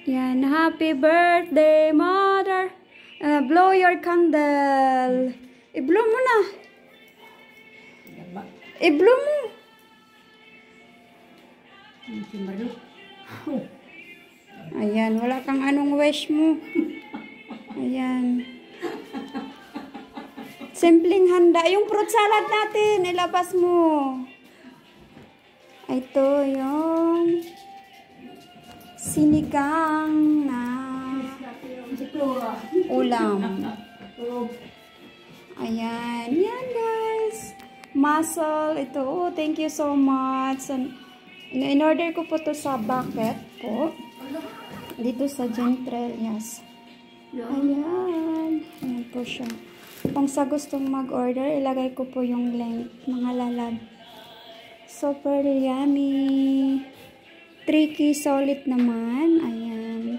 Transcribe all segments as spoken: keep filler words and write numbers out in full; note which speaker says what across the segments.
Speaker 1: Yan, happy birthday, mother. Uh, blow your candle. I-blow mo na. I-blow mo. Ayan, wala kang anong wish mo. Ayan. Simpleng handa. Yung fruit salad natin, ilabas mo. Ito yung sinigang na ulam. Ayan. Yan, guys. Mussel. Ito. Oh, thank you so much. In-order ko po to sa bucket po. Dito sa Gentrel. Yes. Ayan. Ayan po siya. Kung sa gustong mag-order, ilagay ko po yung link, mga lalab. Super yummy. Tricky solid naman. Ayan.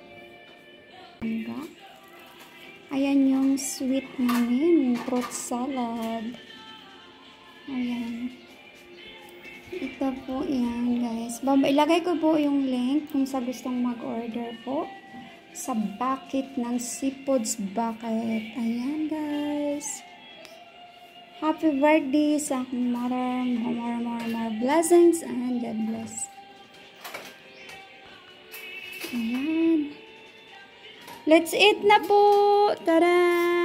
Speaker 1: Ayan yung sweet namin. Fruit salad. Ayan. Ito po yan, guys. Ilagay ko po yung link kung sa gustong mag-order po. Sa bucket ng seafoods bucket. Ayan, guys. Happy birthday sa aking mother. More, more, more, more blessings and God bless. Ayan. Let's eat na po. Tara!